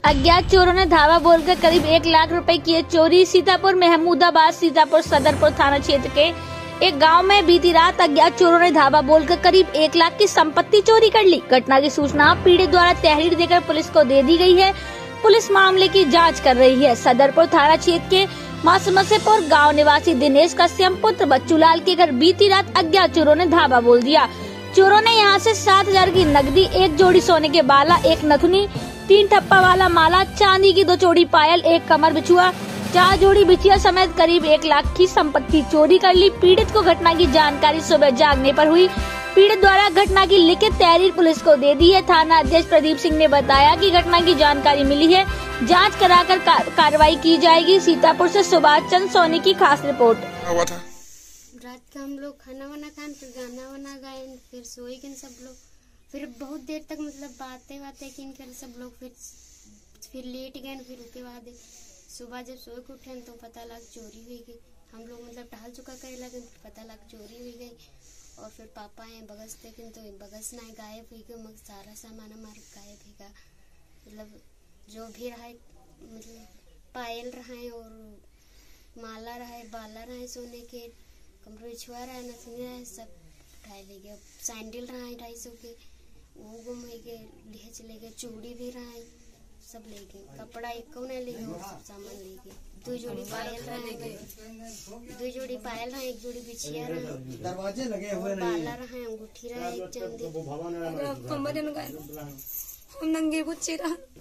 अज्ञात चोरों ने धावा बोलकर करीब 1 लाख रुपए किए चोरी। सीतापुर महमूदाबाद सीतापुर सदरपुर थाना क्षेत्र के एक गांव में बीती रात अज्ञात चोरों ने धावा बोलकर करीब 1 लाख की संपत्ति चोरी कर ली। घटना की सूचना पीड़ित द्वारा तहरीर देकर पुलिस को दे दी गई है। पुलिस मामले की जांच कर रही है। सदरपुर थाना क्षेत्र के मासमसेपुर गांव निवासी दिनेश कश्यप पुत्र बच्चूलाल के घर बीती रात अज्ञात चोरों ने धावा बोल दिया। चोरों ने यहां से 7,000 की नकदी, 1 जोड़ी सोने के बाला, 1 नथुनी, 3 ठप्पा वाला माला, चांदी की 2 जोड़ी पायल, 1 कमर बिछुआ, 4 जोड़ी बिछिया समेत करीब 1 लाख की संपत्ति चोरी कर ली। पीड़ित को घटना की जानकारी सुबह जागने पर हुई। पीड़ित द्वारा घटना की लिखित तहरीर पुलिस को दे दी है। थाना अध्यक्ष प्रदीप सिंह ने बताया कि घटना की जानकारी मिली है, जांच कराकर कार्रवाई की जाएगी। सीतापुर से सुभाष चंद्र सोनी की खास रिपोर्ट। रात का हम लोग खाना वाना खान, फिर गाना वाना गाए, फिर सोए गए सब लोग। फिर बहुत देर तक मतलब बातें किन कर सब लोग फिर लेट गए। फिर उसके बाद सुबह जब सोए के उठे तो पता लग चोरी हुई गई। हम लोग मतलब टहल चुका करे लगे, पता लग चोरी हुई गई। और फिर पापा आए बगस देखे तो बगस ना गायब हुई गई। मगर सारा सामान हमारा गायब हुई गया। मतलब जो भी रहा मतलब पायल रहा और माला रहा, बाला रहा सोने के, कमरे छुआ रहा, नथनी रहा, सब उठाए ले गए। सैंडल रहा है 250 के, वो गुम हो गए, लिए चले गए। चूड़ी भी रहा है, सब ले गए। कपड़ा एक को नहीं ले गए, और सब सामान ले गए। 2 जोड़ी पायल रहा है, 2 जोड़ी पायल रहा, 1 जोड़ी बिछिया रहा, दरवाजे लगे हुए बाला रहा, अंगूठी रहा, 1 चांदी।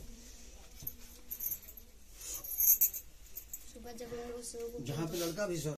सुबह जब हम लोग सो